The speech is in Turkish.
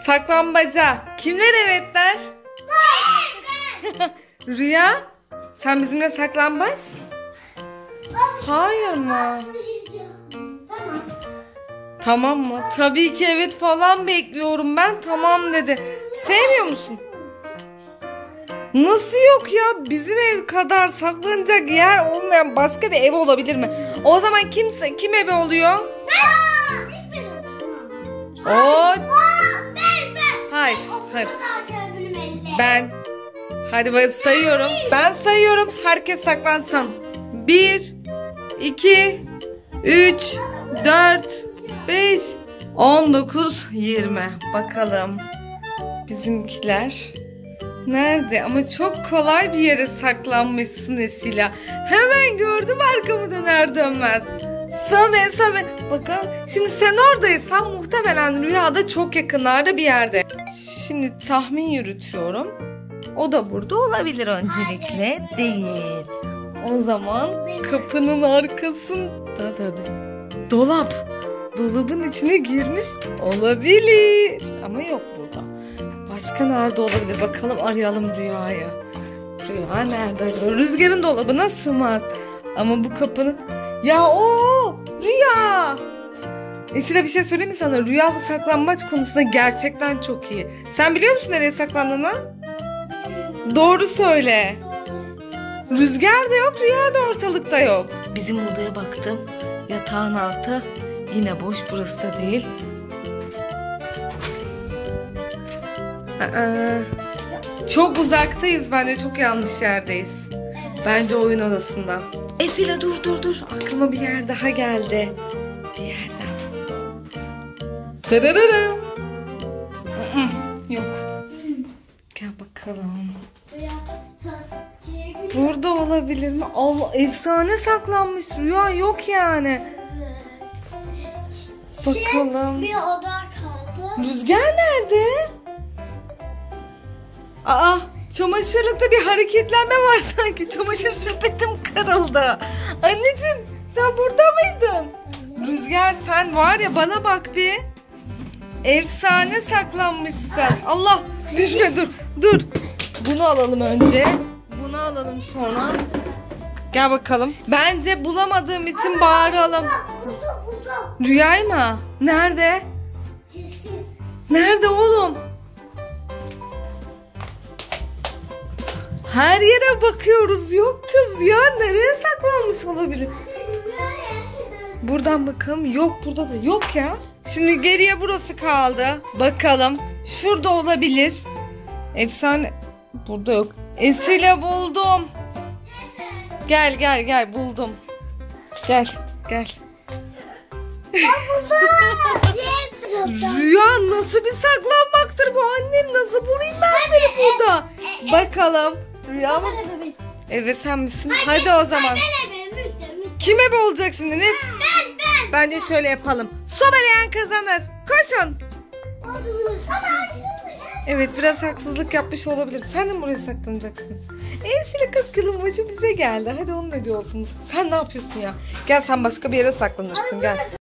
Saklambaca. Kimler evet der? Rüya, sen bizimle saklambaç? Hayır mı? Tamam. Tamam mı? Tabii ki evet falan bekliyorum ben. Tamam dedi. Sevmiyor musun? Nasıl yok ya? Bizim ev kadar saklanacak yer olmayan başka bir ev olabilir mi? O zaman kim ebe oluyor? O. Hayır. Hayır. Ben. Hadi sayıyorum. Ben sayıyorum. Herkes saklansın. 1, 2, 3, 4, 5, 19, 20. Bakalım. Bizimkiler nerede? Ama çok kolay bir yere saklanmışsın Esila. Hemen gördüm arkamı döner dönmez. Sobe. Bakalım. Şimdi sen oradaysan muhtemelen Rüya'da çok yakınlarda bir yerde. Şimdi tahmin yürütüyorum. O da burada olabilir öncelikle. Değil. O zaman kapının arkasında dolap. Dolabın içine girmiş olabilir. Ama yok burada. Başka nerede olabilir? Bakalım arayalım Rüya'yı. Rüya nerede acaba? Rüzgarın dolabına sığmaz. Ama bu kapının... Ya o Rüya! Esra bir şey söyleyeyim mi sana? Rüya bu saklanmaç konusunda gerçekten çok iyi. Sen biliyor musun nereye saklandığını? Doğru söyle. Rüzgar da yok, Rüya da ortalıkta yok. Bizim odaya baktım. Yatağın altı yine boş, burası da değil. Çok uzaktayız bence, çok yanlış yerdeyiz. Bence oyun odasında. Esila dur. Aklıma bir yer daha geldi. Bir yer daha. Tararara. Yok. Gel bakalım. Burada olabilir mi? Allah, efsane saklanmış. Rüya yok yani. Bakalım. Bir oda kaldı. Rüzgar nerede? Aa, çamaşırlıkta bir hareketlenme var sanki. Çamaşır sepetim kırıldı. Anneciğim sen burada mıydın? Rüzgar sen var ya, bana bak bir. Efsane saklanmışsın. Allah, düşme, dur. Bunu alalım önce. Bunu alalım sonra. Gel bakalım. Bence bulamadığım için bağıralım. Buldum. Rüyay mı? Nerede? Nerede oğlum? Her yere bakıyoruz. Yok kız ya. Nereye saklanmış olabilir? Buradan bakalım. Yok, burada da yok ya. Şimdi geriye burası kaldı. Bakalım. Şurada olabilir. Efsane. Burada yok. Esile buldum. Gel buldum. Gel. Rüya nasıl bir saklanmaktır bu, annem nasıl bulayım ben seni burada? Bakalım. Rüya mı? Evet sen misin? Hadi o zaman. Kim ebe olacak şimdi? Ne? Ben. Bence şöyle yapalım. Sobeleyen kazanır. Koşun. Evet, biraz haksızlık yapmış olabilirim. Sen de mi buraya saklanacaksın? Esile 40 yılın başı bize geldi. Hadi onun ne diyorsunuz? Sen ne yapıyorsun ya? Gel sen başka bir yere saklanırsın, gel.